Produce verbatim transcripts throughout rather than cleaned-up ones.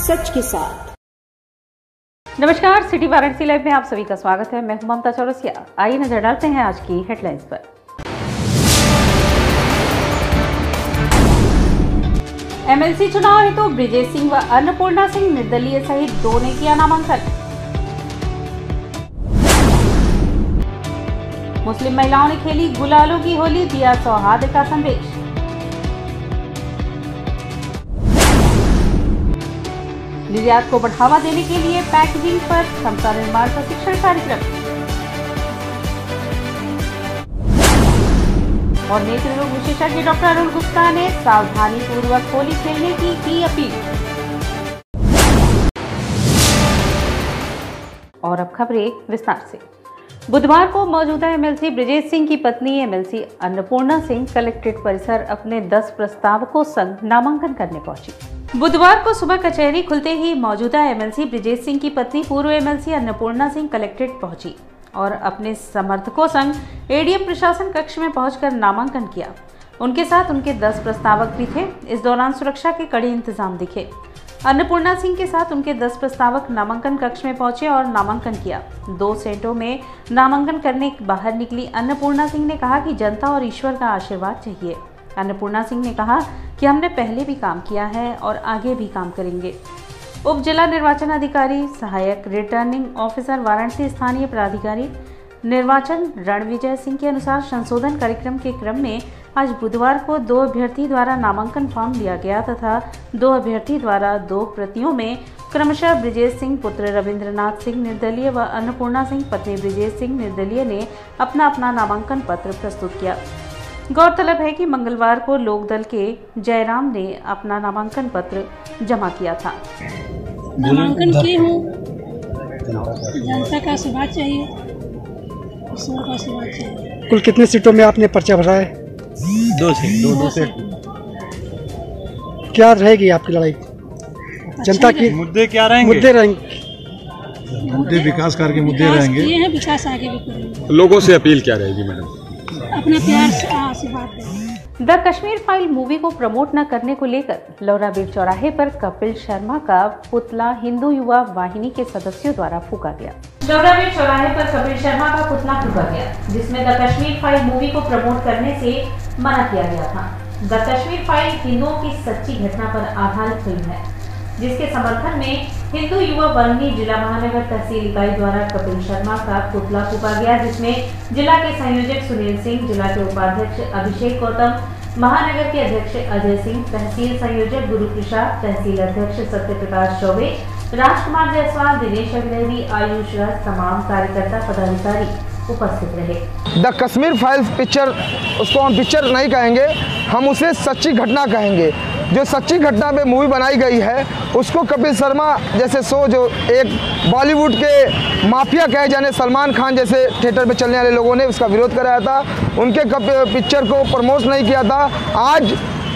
सच के साथ। नमस्कार, सिटी वाराणसी लाइव में आप सभी का स्वागत है। मैं हूं ममता चौरसिया। आइए नजर डालते हैं आज की हेडलाइंस पर। एमएलसी चुनाव हेतु तो ब्रिजेश सिंह व अन्नपूर्णा सिंह निर्दलीय सहित दो ने किया नामांकन। मुस्लिम महिलाओं ने खेली गुलालों की होली, दिया सौहार्द का संदेश। निर्यात को बढ़ावा देने के लिए पैकेजिंग पर क्षमता निर्माण प्रशिक्षण कार्यक्रम। और नेत्र रोग विशेषज्ञ डॉक्टर अरुण गुप्ता ने सावधानी पूर्वक होली खेलने की की अपील। और अब खबरें विस्तार से। बुधवार को मौजूदा एमएलसी ब्रिजेश सिंह की पत्नी एमएलसी अन्नपूर्णा सिंह कलेक्ट्रेट परिसर अपने दस प्रस्तावकों संग नामांकन करने पहुंची। बुधवार को सुबह कचहरी खुलते ही मौजूदा एमएलसी ब्रिजेश सिंह की पत्नी पूर्व एमएलसी अन्नपूर्णा सिंह कलेक्ट्रेट पहुंची और अपने समर्थकों संग एडीएम प्रशासन कक्ष में पहुंचकर नामांकन किया। उनके साथ उनके दस प्रस्तावक भी थे। इस दौरान सुरक्षा के कड़े इंतजाम दिखे। अन्नपूर्णा सिंह के साथ उनके दस प्रस्तावक नामांकन कक्ष में पहुंचे और नामांकन किया। दो सेटों में नामांकन करने बाहर निकली अन्नपूर्णा सिंह ने कहा कि जनता और ईश्वर का आशीर्वाद चाहिए। अन्नपूर्णा सिंह ने कहा कि हमने पहले भी काम किया है और आगे भी काम करेंगे। उप जिला निर्वाचन अधिकारी, सहायक रिटर्निंग ऑफिसर वाराणसी स्थानीय प्राधिकारी निर्वाचन रणविजय सिंह के अनुसार संशोधन कार्यक्रम के क्रम में आज बुधवार को दो अभ्यर्थी द्वारा नामांकन फॉर्म लिया गया तथा दो अभ्यर्थी द्वारा दो प्रतियों में क्रमशः ब्रिजेश सिंह पुत्र रविंद्रनाथ सिंह निर्दलीय व अन्नपूर्णा सिंह पत्नी ब्रिजेश सिंह निर्दलीय ने अपना अपना नामांकन पत्र प्रस्तुत किया। गौरतलब है कि मंगलवार को लोकदल के जयराम ने अपना नामांकन पत्र जमा किया था। नामांकन की हूँ, जनता का आशीर्वाद चाहिए, ईश्वर का आशीर्वाद चाहिए। कुल कितने सीटों में आपने पर्चा भरा है? दो सीट दो दो सीट। क्या रहेगी आपकी लड़ाई? जनता की मुद्दे क्या रहेंगे? मुद्दे रहेंगे मुद्दे विकास कार्य के मुद्दे रहेंगे। ये है, विकास आगे भी करेंगे। लोगों से अपील क्या रहेगी मैडम? अपना प्यार से आशीर्वाद दें। द कश्मीर फाइल मूवी को प्रमोट न करने को लेकर लौराबीर चौराहे पर कपिल शर्मा का पुतला हिंदू युवा वाहिनी के सदस्यों द्वारा फूका गया। लौराबीर चौराहे पर कपिल शर्मा का पुतला फूका गया, जिसमें द कश्मीर फाइल मूवी को प्रमोट करने से मना किया गया था। द कश्मीर फाइल हिंदुओं की सच्ची घटना पर आधारित फिल्म है, जिसके समर्थन में हिंदू युवा वाहिनी जिला महानगर तहसील इकाई द्वारा कपिल शर्मा का पुतला फूका गया, जिसमें जिला के संयोजक सुनील सिंह, जिला के उपाध्यक्ष अभिषेक गौतम, महानगर के अध्यक्ष अजय सिंह, तहसील संयोजक गुरु प्रसाद, तहसील अध्यक्ष सत्य प्रकाश चौबे, राजकुमार जायसवाल, दिनेश अग्रहरी, आयुष राज, तमाम कार्यकर्ता पदाधिकारी उपस्थित रहे। द कश्मीर फाइल्स पिक्चर, उसको हम पिक्चर नहीं कहेंगे, हम उसे सच्ची घटना कहेंगे। जो सच्ची घटना पे मूवी बनाई गई है उसको कपिल शर्मा जैसे शो, जो एक बॉलीवुड के माफिया कहे जाने सलमान खान जैसे थिएटर पे चलने वाले लोगों ने उसका विरोध कराया था, उनके पिक्चर को प्रमोट नहीं किया था। आज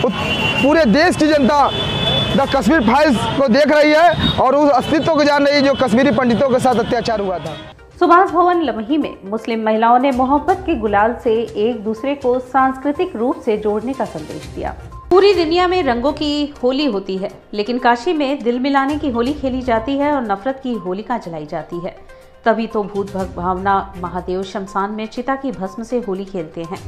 पूरे देश की जनता द कश्मीर फाइल्स को देख रही है और उस अस्तित्व को जान रही है जो कश्मीरी पंडितों के साथ अत्याचार हुआ था। सुभाष भवन लमही में मुस्लिम महिलाओं ने मोहब्बत के गुलाल से एक दूसरे को सांस्कृतिक रूप से जोड़ने का संदेश दिया। पूरी दुनिया में रंगों की होली होती है, लेकिन काशी में दिल मिलाने की होली खेली जाती है और नफरत की होलिका जलाई जाती है। तभी तो भूत भग भावना महादेव शमशान में चिता की भस्म से होली खेलते हैं।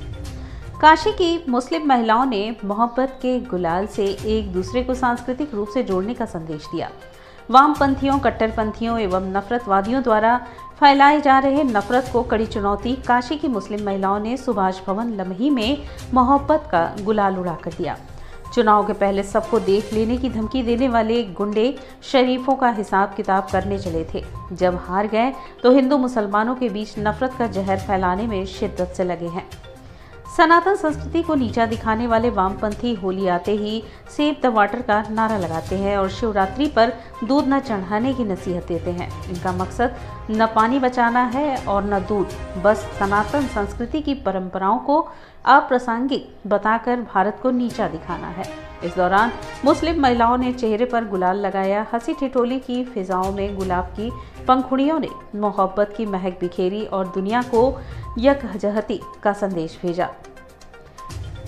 काशी की मुस्लिम महिलाओं ने मोहब्बत के गुलाल से एक दूसरे को सांस्कृतिक रूप से जोड़ने का संदेश दिया। वामपंथियों, कट्टरपंथियों एवं नफरतवादियों द्वारा फैलाए जा रहे नफरत को कड़ी चुनौती काशी की मुस्लिम महिलाओं ने सुभाष भवन लमही में मोहब्बत का गुलाल उड़ाकर दिया। चुनाव के पहले सबको देख लेने की धमकी देने वाले गुंडे शरीफों का हिसाब किताब करने चले थे। जब हार गए तो हिंदू मुसलमानों के बीच नफरत का जहर फैलाने में शिद्दत से लगे हैं। सनातन संस्कृति को नीचा दिखाने वाले वामपंथी होली आते ही सेव द वाटर का नारा लगाते हैं और शिवरात्रि पर दूध न चढ़ाने की नसीहत देते हैं। इनका मकसद न पानी बचाना है और न दूध, बस सनातन संस्कृति की परंपराओं को अप्रासंगिक बताकर भारत को नीचा दिखाना है। इस दौरान मुस्लिम महिलाओं ने चेहरे पर गुलाल लगाया। हंसी ठिठोली की फिजाओं में गुलाब की पंखुड़ियों ने मोहब्बत की महक बिखेरी और दुनिया को यकजहती का संदेश भेजा।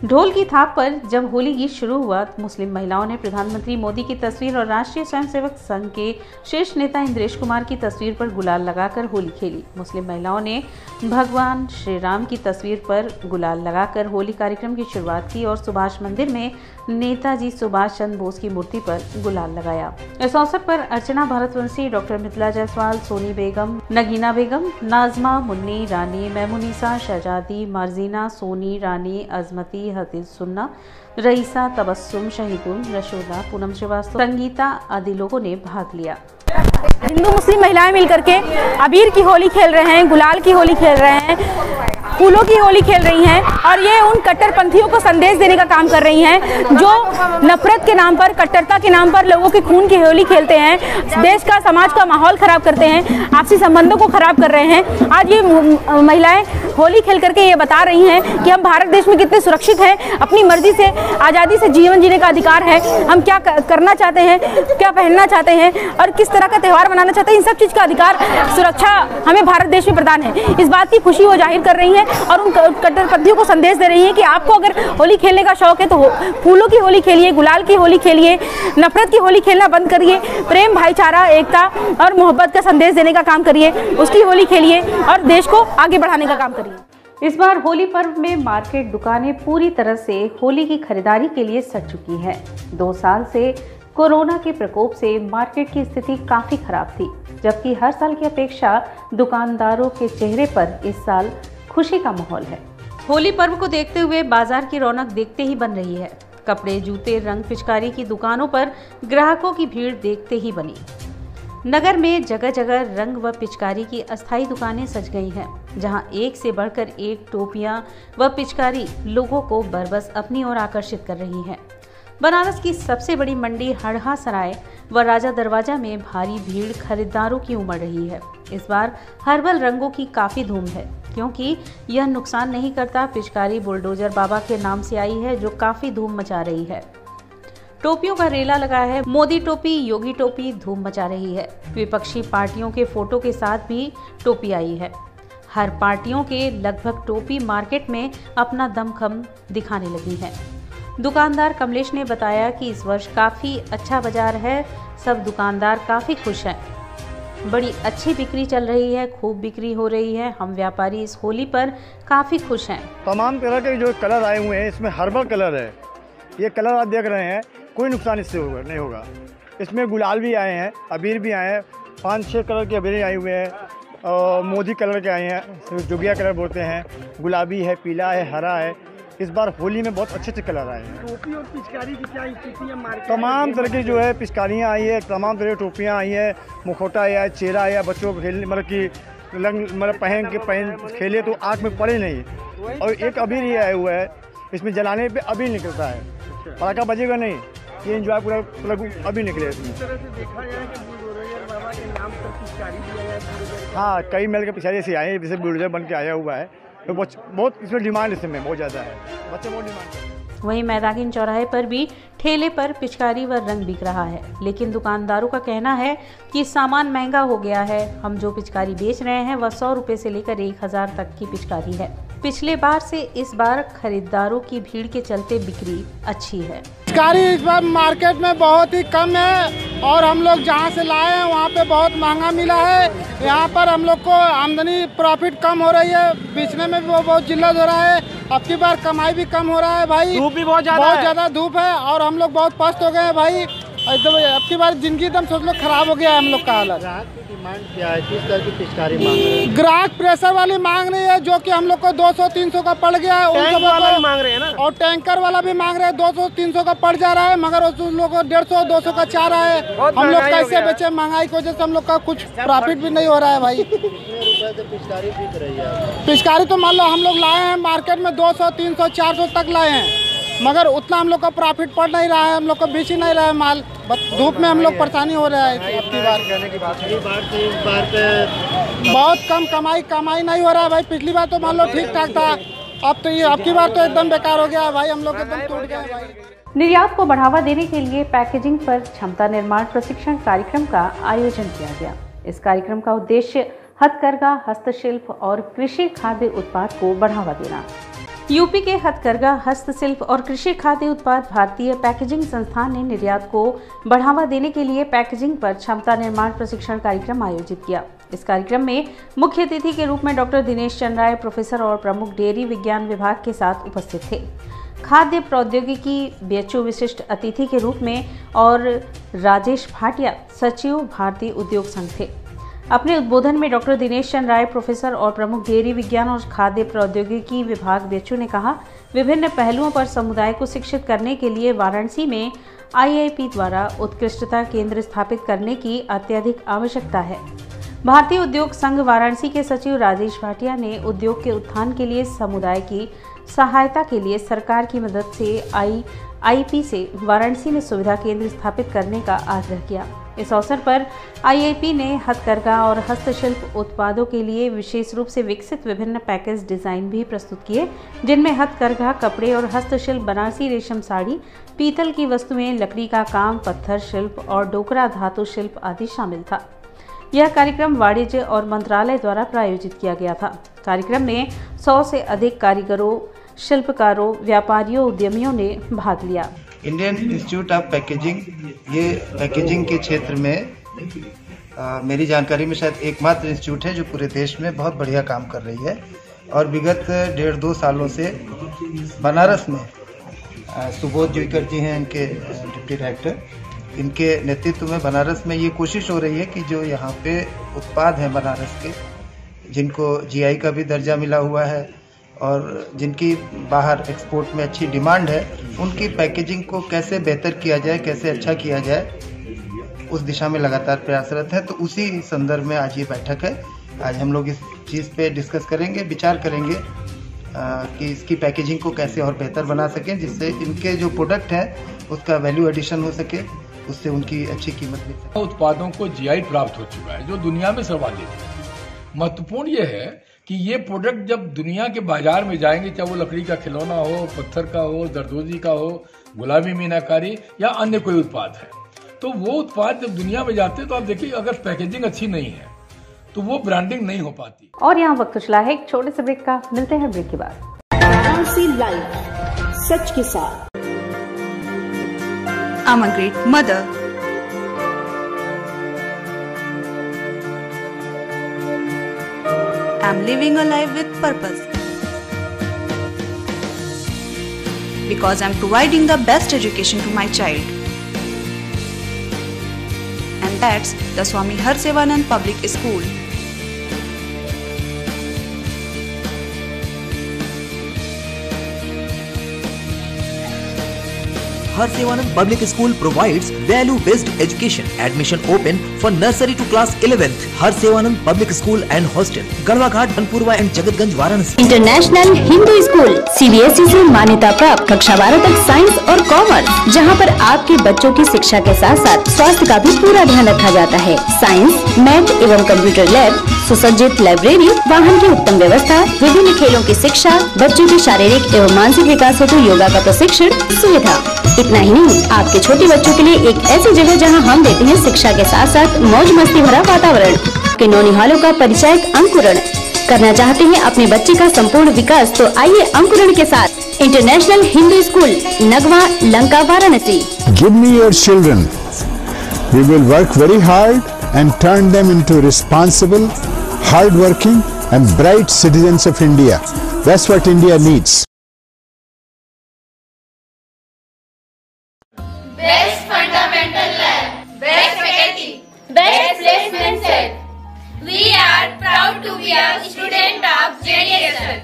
ढोल की थाप पर जब होली गीत शुरू हुआ तो मुस्लिम महिलाओं ने प्रधानमंत्री मोदी की तस्वीर और राष्ट्रीय स्वयंसेवक संघ के शीर्ष नेता इंद्रेश कुमार की तस्वीर पर गुलाल लगाकर होली खेली। मुस्लिम महिलाओं ने भगवान श्री राम की तस्वीर पर गुलाल लगाकर होली कार्यक्रम की शुरुआत की और सुभाष मंदिर में नेताजी सुभाष चंद्र बोस की मूर्ति पर गुलाल लगाया। इस अवसर पर अर्चना भारतवंशी, डॉक्टर मिथिला जायसवाल, सोनी बेगम, नगीना बेगम, नाजमा, मुन्नी, रानी, मैमुनिसा, शहजादी, मार्जीना, सोनी, रानी, अजमती, हतीज सुन्ना, रईसा, तबस्सुम, शहीदुन, रशोदा, पूनम श्रीवास्तव, संगीता आदि लोगों ने भाग लिया। हिंदू मुस्लिम महिलाएं मिलकर के अबीर की होली खेल रहे हैं, गुलाल की होली खेल रहे हैं, फूलों की होली खेल रही हैं और ये उन कट्टरपंथियों को संदेश देने का काम कर रही हैं जो नफरत के नाम पर, कट्टरता के नाम पर लोगों के खून की होली खेलते हैं, देश का, समाज का माहौल खराब करते हैं, आपसी संबंधों को खराब कर रहे हैं। आज ये महिलाएं होली खेल करके ये बता रही हैं कि हम भारत देश में कितने सुरक्षित हैं, अपनी मर्जी से, आज़ादी से जीवन जीने का अधिकार है, हम क्या करना चाहते हैं, क्या पहनना चाहते हैं और किस तरह का त्यौहार मनाना चाहते हैं, इन सब चीज़ का अधिकार, सुरक्षा हमें भारत देश में प्रदान है। इस बात की खुशी वो जाहिर कर रही हैं और उन कट्टरपंथियों को संदेश दे रही हैं कि आपको अगर होली खेलने का शौक है तो फूलों की होली खेलिए, गुलाल की होली खेलिए, नफरत की होली खेलना बंद करिए, प्रेम, भाईचारा, एकता और मोहब्बत का संदेश देने का काम करिए, उसकी होली खेलिए और देश को आगे बढ़ाने का काम करिए। इस बार होली पर्व में मार्केट दुकानें पूरी तरह से होली की खरीदारी के लिए सज चुकी हैं। दो साल से कोरोना के प्रकोप से मार्केट की स्थिति काफी खराब थी, जबकि हर साल की अपेक्षा दुकानदारों के चेहरे पर इस साल खुशी का माहौल है। होली पर्व को देखते हुए बाजार की रौनक देखते ही बन रही है। कपड़े, जूते, रंग, पिचकारी की दुकानों पर ग्राहकों की भीड़ देखते ही बनी। नगर में जगह जगह रंग व पिचकारी की अस्थायी दुकानें सज गई हैं, जहां एक से बढ़कर एक टोपियां व पिचकारी लोगों को बरबस अपनी ओर आकर्षित कर रही हैं। बनारस की सबसे बड़ी मंडी हड़हा सराय व राजा दरवाजा में भारी भीड़ खरीदारों की उमड़ रही है। इस बार हर्बल रंगों की काफ़ी धूम है, क्योंकि यह नुकसान नहीं करता। पिचकारी बुलडोजर बाबा के नाम से आई है, जो काफ़ी धूम मचा रही है। टोपियों का रेला लगा है। मोदी टोपी, योगी टोपी धूम मचा रही है। विपक्षी पार्टियों के फोटो के साथ भी टोपी आई है। हर पार्टियों के लगभग टोपी मार्केट में अपना दमखम दिखाने लगी है। दुकानदार कमलेश ने बताया कि इस वर्ष काफ़ी अच्छा बाजार है, सब दुकानदार काफ़ी खुश हैं, बड़ी अच्छी बिक्री चल रही है, खूब बिक्री हो रही है। हम व्यापारी इस होली पर काफ़ी खुश हैं। तमाम तरह के जो कलर आए हुए हैं, इसमें हर्बल कलर है। ये कलर आप देख रहे हैं, कोई नुकसान इससे होगा नहीं होगा। इसमें गुलाल भी आए हैं, अबीर भी आए हैं, पाँच छः कलर के अबीर आए हुए हैं और मोदी कलर के आए हैं, जुगिया कलर बोलते हैं, गुलाबी है, पीला है, हरा है। इस बार होली में बहुत अच्छे अच्छे कलर आए हैं। टोपी और पिचकारी की क्या स्थिति है मार्केट? तमाम तरह की जो है पिचकारियाँ आई है, तमाम तरह की टोपियाँ आई हैं, मुखौटा आया, चेहरा आया, बच्चों को खेलने मतलब कि रंग मतलब पहन के पहन खेले तो आँख में पड़े नहीं। और एक अबीर ये आया हुआ है, इसमें जलाने पे अबीर निकलता है, पटाखा बजेगा नहीं, ये एंजॉय पूरा पूरा अभी निकले इसमें। हाँ, कई मेल के पिछाड़ी से आए हैं, जैसे बुलडोजर बन के आया हुआ है, तो बहुत इसमें डिमांड इसमें बहुत ज़्यादा है, बच्चे बहुत डिमांड। वहीं मैदागिन चौराहे पर भी ठेले पर पिचकारी व रंग बिक रहा है, लेकिन दुकानदारों का कहना है कि सामान महंगा हो गया है। हम जो पिचकारी बेच रहे हैं वह सौ रुपये से लेकर एक हज़ार तक की पिचकारी है। पिछले बार से इस बार खरीदारों की भीड़ के चलते बिक्री अच्छी है। पिचकारी इस बार मार्केट में बहुत ही कम है और हम लोग जहाँ से लाए हैं वहाँ पे बहुत महंगा मिला है। यहाँ पर हम लोग को आमदनी प्रॉफिट कम हो रही है, बेचने में भी वो बहुत जिल्लत हो रहा है। अब की बार कमाई भी कम हो रहा है भाई, धूप भी बहुत ज़्यादा बहुत ज़्यादा धूप है और हम लोग बहुत पस्त हो गए हैं भाई। एकदम अब की बार जिंदगी एकदम सोच लो खराब हो गया है हम लोग का हालत। डिमांड क्या है, किस तरह की पिचकारी मांग रहे हैं? ग्राहक प्रेशर वाली मांग रही है, जो कि हम लोग को दो सौ तीन सौ का पड़ गया है, उन सब वाला भी मांग रहे हैं ना, और टैंकर वाला भी मांग रहे हैं, दो सौ तीन सौ का पड़ जा रहा है, मगर उन लोगों को डेढ़ सौ दो सौ का चाह रहा है। हम लोग कैसे बेचे? महंगाई की वजह से हम लोग का कुछ प्रॉफिट भी नहीं हो रहा है भाई। पिचकारी बिक रही है? पिचकारी तो मान लो हम लोग लाए हैं मार्केट में दो सौ तीन सौ चार सौ तक लाए हैं, मगर उतना हम लोग का प्रॉफिट पड़ नहीं रहा है, हम लोग को बेच ही नहीं रहा है माल। धूप में हम लोग परेशानी हो रहा है। अब की बार बहुत कम कमाई कमाई नहीं हो रहा है भाई। पिछली बार तो मान लो ठीक ठाक था, अब तो ये अब की बार तो एकदम बेकार हो गया है भाई, हम लोग एकदम टूट गए भाई। निर्यात को बढ़ावा देने के लिए पैकेजिंग पर क्षमता निर्माण प्रशिक्षण कार्यक्रम का आयोजन किया गया। इस कार्यक्रम का उद्देश्य हथकरघा, हस्तशिल्प और कृषि खाद्य उत्पाद को बढ़ावा देना। यूपी के हथकरघा, हस्तशिल्प और कृषि खाद्य उत्पाद भारतीय पैकेजिंग संस्थान ने निर्यात को बढ़ावा देने के लिए पैकेजिंग पर क्षमता निर्माण प्रशिक्षण कार्यक्रम आयोजित किया। इस कार्यक्रम में मुख्य अतिथि के रूप में डॉक्टर दिनेश चंद्र राय, प्रोफेसर और प्रमुख डेयरी विज्ञान विभाग के साथ उपस्थित थे। खाद्य प्रौद्योगिकी बीएचओ विशिष्ट अतिथि के रूप में और राजेश भाटिया, सचिव भारतीय उद्योग संघ थे। अपने उद्बोधन में डॉक्टर दिनेश चंद्र राय, प्रोफेसर और प्रमुख डेयरी विज्ञान और खाद्य प्रौद्योगिकी विभाग बीएचओ ने कहा, विभिन्न पहलुओं पर समुदाय को शिक्षित करने के लिए वाराणसी में आईआईपी द्वारा उत्कृष्टता केंद्र स्थापित करने की अत्यधिक आवश्यकता है। भारतीय उद्योग संघ वाराणसी के सचिव राजेश भाटिया ने उद्योग के उत्थान के लिए समुदाय की सहायता के लिए सरकार की मदद से आईआईपी से वाराणसी में सुविधा केंद्र स्थापित करने का आग्रह किया। इस अवसर पर आईआईपी ने हथकरघा और हस्तशिल्प उत्पादों के लिए विशेष रूप से विकसित विभिन्न पैकेज डिजाइन भी प्रस्तुत किए, जिनमें हथकरघा कपड़े और हस्तशिल्प, बनारसी रेशम साड़ी, पीतल की वस्तुएं, लकड़ी का काम, पत्थर शिल्प और डोकरा धातु शिल्प आदि शामिल था। यह कार्यक्रम वाणिज्य और मंत्रालय द्वारा प्रायोजित किया गया था। कार्यक्रम में सौ से अधिक कारीगरों, शिल्पकारों, व्यापारियों, उद्यमियों ने भाग लिया। इंडियन इंस्टीट्यूट ऑफ पैकेजिंग, ये पैकेजिंग के क्षेत्र में आ, मेरी जानकारी में शायद एकमात्र इंस्टीट्यूट है जो पूरे देश में बहुत बढ़िया काम कर रही है। और विगत डेढ़ दो सालों से बनारस में सुबोध जुईकर जी हैं, इनके डिप्टी डायरेक्टर, इनके नेतृत्व में बनारस में ये कोशिश हो रही है कि जो यहाँ पे उत्पाद हैं बनारस के, जिनको जीआई का भी दर्जा मिला हुआ है और जिनकी बाहर एक्सपोर्ट में अच्छी डिमांड है, उनकी पैकेजिंग को कैसे बेहतर किया जाए, कैसे अच्छा किया जाए, उस दिशा में लगातार प्रयासरत है। तो उसी संदर्भ में आज ये बैठक है। आज हम लोग इस चीज़ पे डिस्कस करेंगे, विचार करेंगे आ, कि इसकी पैकेजिंग को कैसे और बेहतर बना सकें, जिससे इनके जो प्रोडक्ट हैं उसका वैल्यू एडिशन हो सके, उससे उनकी अच्छी कीमत मिल सके। उत्पादों को जीआई प्राप्त हो चुका है जो दुनिया में सर्वाधिक है। महत्वपूर्ण ये है कि ये प्रोडक्ट जब दुनिया के बाजार में जाएंगे, चाहे वो लकड़ी का खिलौना हो, पत्थर का हो, जरदोजी का हो, गुलाबी मीनाकारी या अन्य कोई उत्पाद है, तो वो उत्पाद जब दुनिया में जाते हैं तो आप देखिए अगर पैकेजिंग अच्छी नहीं है तो वो ब्रांडिंग नहीं हो पाती। और यहाँ वक्त चला है एक छोटे से ब्रेक का, मिलते हैं ब्रेक के बाद। वाराणसी लाइव, सच के साथ। I'm a great mother. I'm living a life with purpose. Because I'm providing the best education to my child. And that's the Swami Harsevanand Public School. Harsevanand Public School provides value-based education. Admission open for nursery to class eleventh. Harsevanand Public School and Hostel, Galwaghat, Dhanpurwa and Jagatganj, Varanasi. International Hindu school CBSE से मान्यता प्राप्त कक्षा बारह तक science और commerce, जहां पर आपके बच्चों की शिक्षा के साथ साथ स्वास्थ्य का भी पूरा ध्यान रखा जाता है। साइंस, मैथ एवं कंप्यूटर लैब, सुसज्जित लाइब्रेरी, वाहन की उत्तम व्यवस्था, विभिन्न खेलों की शिक्षा, बच्चों के शारीरिक एवं मानसिक विकास हेतु योगा का प्रशिक्षण सुविधा। इतना ही नहीं, आपके छोटे बच्चों के लिए एक ऐसी जगह जहां हम देते हैं शिक्षा के साथ साथ मौज मस्ती भरा वातावरण। के नौनिहालों का परिचय अंकुरण करना चाहते हैं अपने बच्चे का संपूर्ण विकास, तो आइए अंकुरण के साथ international Hindu school, Nagwa, Lanka, Varanasi. Give me your children. We will work very hard and turn them into responsible, hard-working and bright citizens of India. That's what India needs. Best fundamental lab, best faculty, best placement set. We are proud to be a student of J D S L.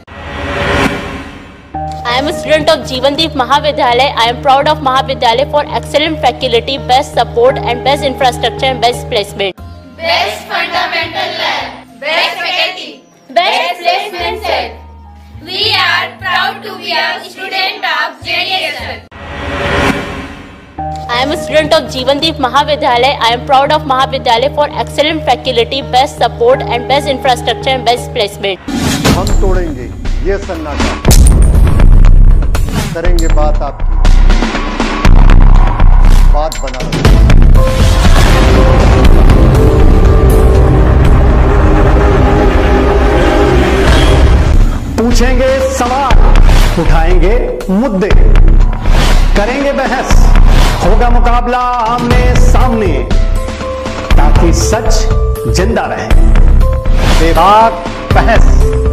I am a student of Jeevandeep Mahavidyalaya. I am proud of Mahavidyalaya for excellent faculty, best support and best infrastructure and best placement. Best fundamental lab, best faculty, best placement set. We are proud to be a student of J D S L. I am a student of Jeevandeep Mahavidyalaya. I am proud of Mahavidyalaya for excellent faculty, best support and best infrastructure and best placement. हम तोड़ेंगे ये सन्नाटा, करेंगे बात आपकी, बात बना पूछेंगे सवाल, उठाएंगे मुद्दे, करेंगे बहस, होगा मुकाबला आमने सामने, ताकि सच जिंदा रहे। बेबाक बहस।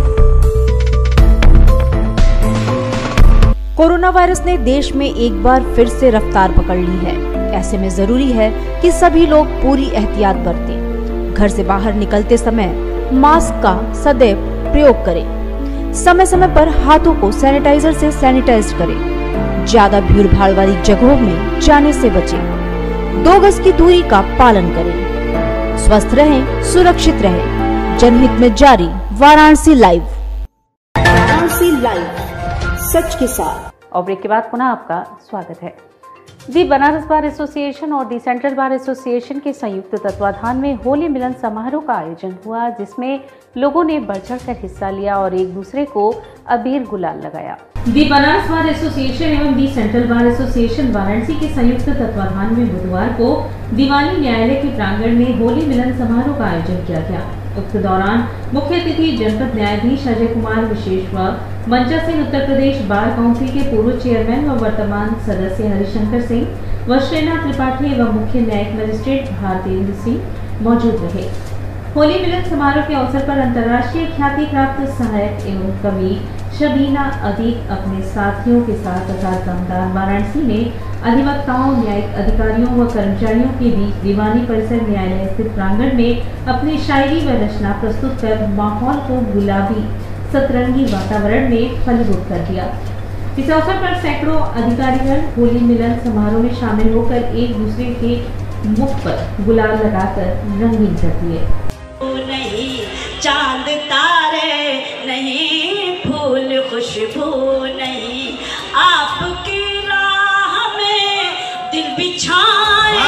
कोरोना वायरस ने देश में एक बार फिर से रफ्तार पकड़ ली है। ऐसे में जरूरी है कि सभी लोग पूरी एहतियात बरतें। घर से बाहर निकलते समय मास्क का सदैव प्रयोग करें। समय समय पर हाथों को सैनिटाइजर से सैनिटाइज करें। ज्यादा भीड़ भाड़ वाली जगहों में जाने से बचें। दो गज की दूरी का पालन करें। स्वस्थ रहें, सुरक्षित रहें। जनहित में जारी वाराणसी लाइव। वाराणसी लाइव, सच के साथ। और ब्रेक के बाद पुनः आपका स्वागत है। दी बनारस बार एसोसिएशन और दी सेंट्रल बार एसोसिएशन के संयुक्त तत्वाधान में होली मिलन समारोह का आयोजन हुआ, जिसमें लोगों ने बढ़ चढ़कर हिस्सा लिया और एक दूसरे को अबीर गुलाल लगाया। दी बनारस बार एसोसिएशन एवं the central bar association Varanasi के संयुक्त तत्वाधान में बुधवार को दीवानी न्यायालय के प्रांगण में होली मिलन समारोह का आयोजन किया गया। उक्त दौरान मुख्य अतिथि जनपद न्यायाधीश अजय कुमार विशेष व मंचा सिंह उत्तर प्रदेश बार काउंसिल के पूर्व चेयरमैन व वर्तमान सदस्य हरिशंकर सिंह व श्रीनाथ त्रिपाठी एवं मुख्य न्यायिक मजिस्ट्रेट भारतेंद्र सिंह मौजूद रहे। होली मिलन समारोह के अवसर पर अंतर्राष्ट्रीय ख्याति प्राप्त सहायक एवं कवि शबीना अदीक अपने साथियों के साथ तथा दमदार वाराणसी में अधिवक्ताओं, न्यायिक अधिकारियों व कर्मचारियों के बीच दीवानी परिसर न्यायालय स्थित प्रांगण में अपनी शायरी व रचना प्रस्तुत कर माहौल को गुलाबी सतरंगी वातावरण में फलीभूत कर दिया। इस अवसर पर सैकड़ों अधिकारीगण होली मिलन समारोह में शामिल होकर एक दूसरे के मुख पर गुलाल लगाकर रंगीन कर दिए। नहीं चांद तारे नहीं फूल खुशबू नहीं, आपकी राह में दिल बिछाए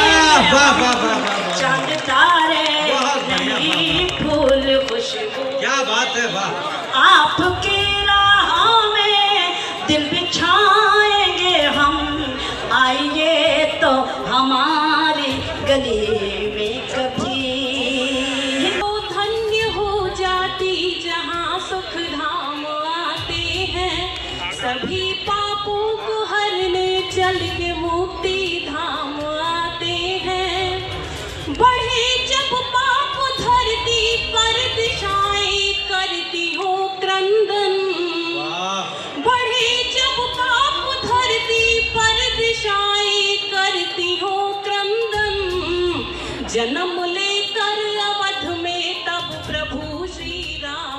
चांद तारे नहीं फूल खुशबू। क्या बात है, वाह। आपकी राह में दिल बिछाएंगे हम, आइए तो हमारी गली में कभी। सभी पापों को हरने चल के मुक्ति धाम आते हैं। बढ़े जब पाप धरती पर दिशाएं करती हो क्रंदन, बढ़े जब पाप धरती पर दिशाएं करती हो क्रंदन, जन्म लेकर अवध में तब प्रभु श्री राम।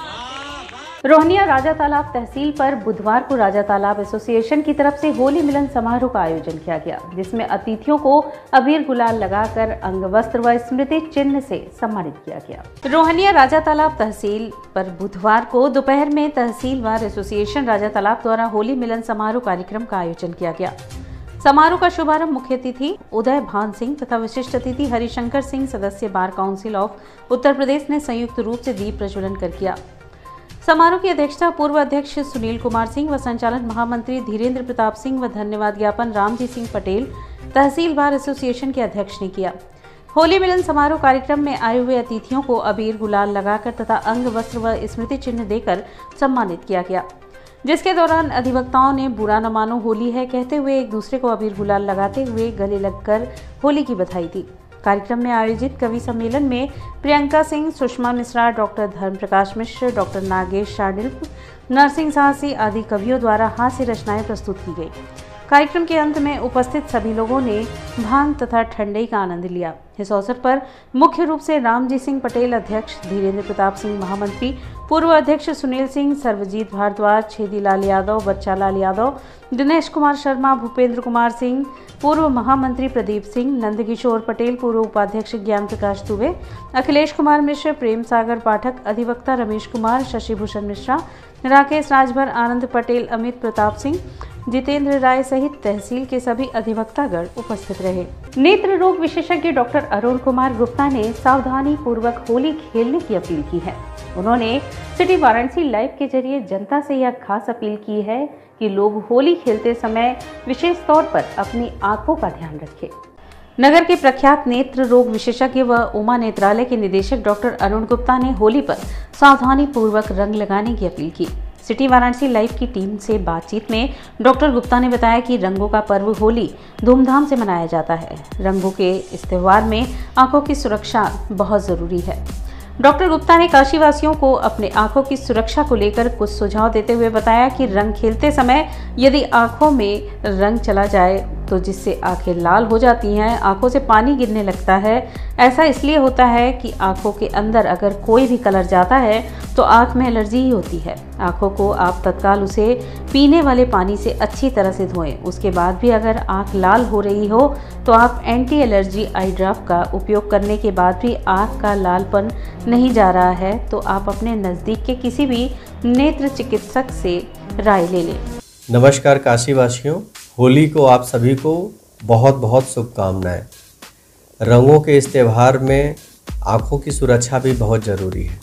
रोहनिया राजा तालाब तहसील पर बुधवार को राजा तालाब एसोसिएशन की तरफ से होली मिलन समारोह का आयोजन किया गया, जिसमें अतिथियों को अबीर गुलाल लगाकर अंग वस्त्र व स्मृति चिन्ह से सम्मानित किया गया। रोहनिया राजा तालाब तहसील पर बुधवार को दोपहर में तहसील बार एसोसिएशन राजा तालाब द्वारा होली मिलन समारोह कार्यक्रम का आयोजन किया गया। समारोह का शुभारंभ मुख्य अतिथि उदय भान सिंह तथा विशिष्ट अतिथि हरिशंकर सिंह सदस्य bar council of Uttar Pradesh ने संयुक्त रूप से दीप प्रज्वलन कर किया। समारोह की अध्यक्षता पूर्व अध्यक्ष सुनील कुमार सिंह व संचालन महामंत्री धीरेन्द्र प्रताप सिंह व धन्यवाद ज्ञापन रामजी सिंह पटेल तहसील बार एसोसिएशन के अध्यक्ष ने किया। होली मिलन समारोह कार्यक्रम में आए हुए अतिथियों को अबीर गुलाल लगाकर तथा अंग वस्त्र व स्मृति चिन्ह देकर सम्मानित किया गया, जिसके दौरान अधिवक्ताओं ने बुरा न मानो होली है कहते हुए एक दूसरे को अबीर गुलाल लगाते हुए गले लगकर होली की बधाई दी। कार्यक्रम में आयोजित कवि सम्मेलन में प्रियंका सिंह, सुषमा मिश्रा, डॉक्टर धर्म प्रकाश मिश्र, डॉक्टर नागेश शार्डिल, नरसिंह साहसी आदि कवियों द्वारा हास्य रचनाएं प्रस्तुत की गई। कार्यक्रम के अंत में उपस्थित सभी लोगों ने भांग तथा ठंडई का आनंद लिया। इस अवसर पर मुख्य रूप से रामजी सिंह पटेल अध्यक्ष, धीरेन्द्र प्रताप सिंह महामंत्री, पूर्व अध्यक्ष सुनील सिंह, सर्वजीत भारद्वाज, छेदीलाल यादव, बच्चालाल यादव, दिनेश कुमार शर्मा, भूपेंद्र कुमार सिंह, पूर्व महामंत्री प्रदीप सिंह, नंदकिशोर पटेल, पूर्व उपाध्यक्ष ज्ञान प्रकाश दुबे, अखिलेश कुमार मिश्र, प्रेम सागर पाठक, अधिवक्ता रमेश कुमार, शशिभूषण मिश्रा, राकेश राजभर, आनंद पटेल, अमित प्रताप सिंह, जितेंद्र राय सहित तहसील के सभी अधिवक्तागण उपस्थित रहे। नेत्र रोग विशेषज्ञ डॉक्टर अरुण कुमार गुप्ता ने सावधानी पूर्वक होली खेलने की अपील की है। उन्होंने सिटी वाराणसी लाइव के जरिए जनता से यह खास अपील की है कि लोग होली खेलते समय विशेष तौर पर अपनी आंखों का ध्यान रखें। नगर के प्रख्यात नेत्र रोग विशेषज्ञ व उमा नेत्रालय के निदेशक डॉक्टर अरुण गुप्ता ने होली पर सावधानी पूर्वक रंग लगाने की अपील की। सिटी वाराणसी लाइव की टीम से बातचीत में डॉक्टर गुप्ता ने बताया कि रंगों का पर्व होली धूमधाम से मनाया जाता है। रंगों के इस त्योहार में आंखों की सुरक्षा बहुत जरूरी है। डॉक्टर गुप्ता ने काशीवासियों को अपने आंखों की सुरक्षा को लेकर कुछ सुझाव देते हुए बताया कि रंग खेलते समय यदि आंखों में रंग चला जाए तो जिससे आंखें लाल हो जाती हैं, आंखों से पानी गिरने लगता है। ऐसा इसलिए होता है कि आंखों के अंदर अगर कोई भी कलर जाता है तो आंख में एलर्जी ही होती है। आंखों को आप तत्काल उसे पीने वाले पानी से अच्छी तरह से धोएं। उसके बाद भी अगर आंख लाल हो रही हो तो आप एंटी एलर्जी आई ड्रॉप का उपयोग करने के बाद भी आंख का लालपन नहीं जा रहा है तो आप अपने नज़दीक के किसी भी नेत्र चिकित्सक से राय ले लें। नमस्कार काशीवासियों, होली को आप सभी को बहुत बहुत शुभकामनाएं। रंगों के इस त्यौहार में आँखों की सुरक्षा भी बहुत ज़रूरी है।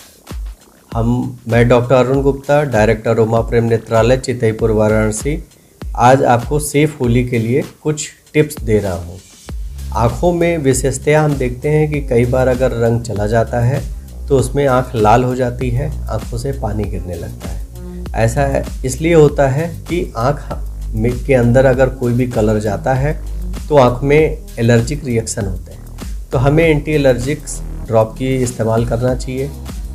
हम मैं डॉक्टर अरुण गुप्ता, डायरेक्टर रोमा प्रेम नेत्रालय चितईपुर वाराणसी, आज आपको सेफ होली के लिए कुछ टिप्स दे रहा हूँ। आँखों में विशेषतया हम देखते हैं कि कई बार अगर रंग चला जाता है तो उसमें आँख लाल हो जाती है, आँखों से पानी गिरने लगता है। ऐसा है इसलिए होता है कि आँख में के अंदर अगर कोई भी कलर जाता है तो आँख में एलर्जिक रिएक्शन होते हैं, तो हमें एंटी एलर्जिक ड्रॉप की इस्तेमाल करना चाहिए।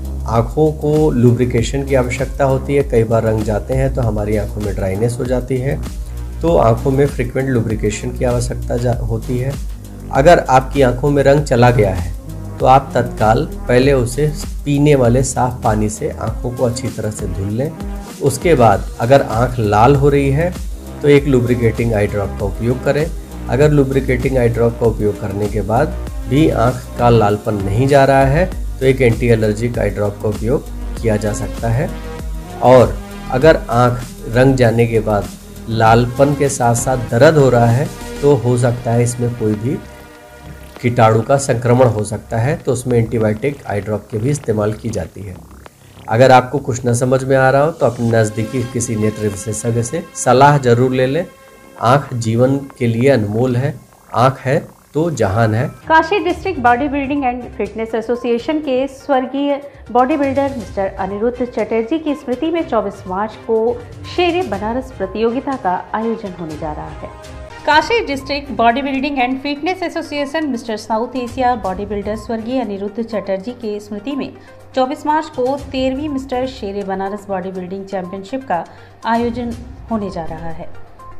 आँखों को लुब्रिकेशन की आवश्यकता होती है। कई बार रंग जाते हैं तो हमारी आँखों में ड्राइनेस हो जाती है, तो आँखों में फ्रीक्वेंट लुब्रिकेशन की आवश्यकता होती है। अगर आपकी आँखों में रंग चला गया है तो आप तत्काल पहले उसे पीने वाले साफ पानी से आँखों को अच्छी तरह से धुल लें। उसके बाद अगर आँख लाल हो रही है तो एक लुब्रिकेटिंग आई ड्रॉप का उपयोग करें। अगर लुब्रिकेटिंग आई ड्रॉप का उपयोग करने के बाद भी आँख का लालपन नहीं जा रहा है तो एक एंटी एलर्जिक आई ड्रॉप का उपयोग किया जा सकता है। और अगर आँख रंग जाने के बाद लालपन के साथ साथ दर्द हो रहा है तो हो सकता है इसमें कोई भी कीटाणु का संक्रमण हो सकता है, तो उसमें एंटीबायोटिक आई ड्रॉप के भी इस्तेमाल की जाती है। अगर आपको कुछ न समझ में आ रहा हो तो अपने नज़दीकी किसी नेत्र विशेषज्ञ से सलाह जरूर ले लें। आँख जीवन के लिए अनमोल है, आँख है तो जहान है। Kashi district body building and fitness association के स्वर्गीय body builder mister Aniruddh Chatterjee की स्मृति में चौबीस मार्च को शेर बनारस प्रतियोगिता का आयोजन होने जा रहा है। Kashi district body building and fitness association mister south Asia body builder स्वर्गीय अनिरुद्ध चटर्जी के स्मृति में चौबीस मार्च को तेरहवीं मिस्टर शेर बनारस बॉडी बिल्डिंग चैंपियनशिप का आयोजन होने जा रहा है।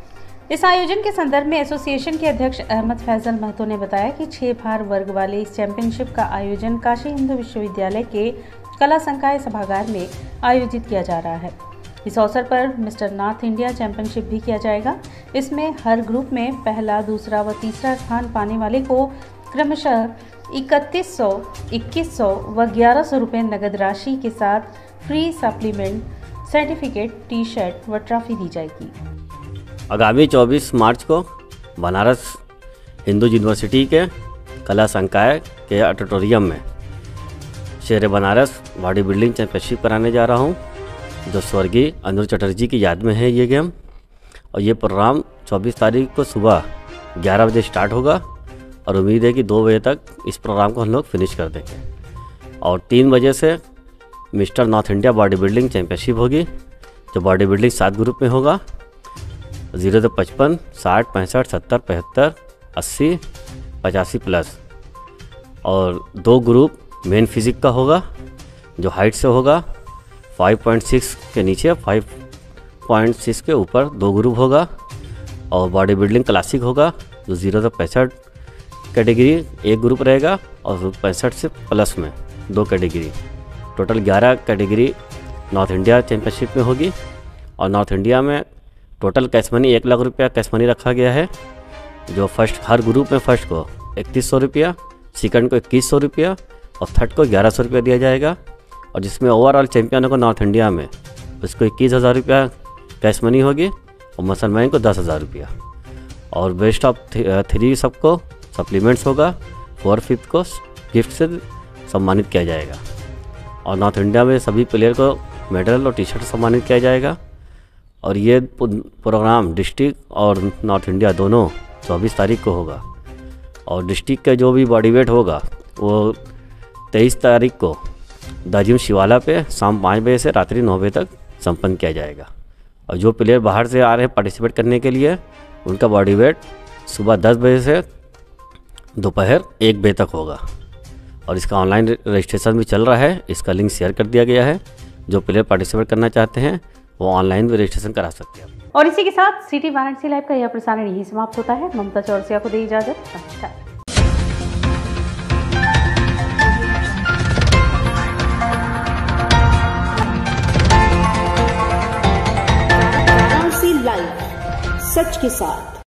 इस आयोजन के संदर्भ में एसोसिएशन के अध्यक्ष अहमद फैजल महतो ने बताया कि छह भार वर्ग वाले इस चैंपियनशिप का आयोजन काशी हिंदू विश्वविद्यालय के कला संकाय सभागार में आयोजित किया जा रहा है। इस अवसर पर मिस्टर नॉर्थ इंडिया चैंपियनशिप भी किया जाएगा। इसमें हर ग्रुप में पहला, दूसरा व तीसरा स्थान पाने वाले को क्रमशः इकतीस सौ, इक्कीस सौ व ग्यारह सौ रुपये नगद राशि के साथ free supplement, certificate, T shirt व ट्रॉफी दी जाएगी। आगामी चौबीस मार्च को बनारस हिंदू यूनिवर्सिटी के कला संकाय के ऑडिटोरियम में शेर बनारस बॉडी बिल्डिंग चैंपियनशिप कराने जा रहा हूँ, जो स्वर्गीय अनिरुद्ध चटर्जी की याद में है ये गेम। और ये प्रोग्राम चौबीस तारीख को सुबह ग्यारह बजे स्टार्ट होगा और उम्मीद है कि दो बजे तक इस प्रोग्राम को हम लोग फिनिश कर देंगे। और तीन बजे से mister north India body building championship होगी, जो बॉडी बिल्डिंग सात ग्रुप में होगा, जीरो से पचपन, साठ, पैंसठ, सत्तर, पचहत्तर, अस्सी, पचासी प्लस। और दो ग्रुप मेन फिजिक का होगा, जो हाइट से होगा। पाँच पॉइंट छह के नीचे, पाँच पॉइंट छह के ऊपर दो ग्रुप होगा। और बॉडी बिल्डिंग क्लासिक होगा, जो जीरो से पैंसठ कैटेगरी एक ग्रुप रहेगा और पैंसठ से प्लस में दो कैटेगरी। टोटल ग्यारह कैटेगरी नॉर्थ इंडिया चैंपियनशिप में होगी। और नॉर्थ इंडिया में टोटल कैश मनी एक लाख रुपया कैश मनी रखा गया है, जो फर्स्ट हर ग्रुप में फर्स्ट को इकतीस सौ रुपया, सेकंड को इक्कीस सौ रुपया और थर्ड को ग्यारह सौ रुपया दिया जाएगा। और जिसमें ओवरऑल चैंपियन होगा नॉर्थ इंडिया में, उसको इक्कीस हज़ार रुपया कैश मनी होगी और मुसलमान को दस हज़ार रुपया। और बेस्ट ऑफ थ्री सबको सप्लीमेंट्स होगा, फोर फिफ्थ को गिफ्ट से सम्मानित किया जाएगा। और नॉर्थ इंडिया में सभी प्लेयर को मेडल और टी शर्ट सम्मानित किया जाएगा। और ये प्रोग्राम डिस्ट्रिक्ट और नॉर्थ इंडिया दोनों चौबीस तारीख को होगा। और डिस्ट्रिक्ट का जो भी बॉडी वेट होगा वो तेईस तारीख को दाजिम शिवाला पे शाम पाँच बजे से रात्रि नौ बजे तक संपन्न किया जाएगा। और जो प्लेयर बाहर से आ रहे हैं पार्टिसिपेट करने के लिए, उनका बॉडी वेट सुबह दस बजे से दोपहर एक बजे तक होगा। और इसका ऑनलाइन रजिस्ट्रेशन भी चल रहा है, इसका लिंक शेयर कर दिया गया है। जो प्लेयर पार्टिसिपेट करना चाहते हैं वो ऑनलाइन भी रजिस्ट्रेशन करा सकते हैं। और इसी के साथ सिटी वाराणसी लाइव का यह प्रसारण यही समाप्त होता है। ममता चौरसिया को दी इजाजत। नमस्कार। वाराणसी लाइव, सच के साथ।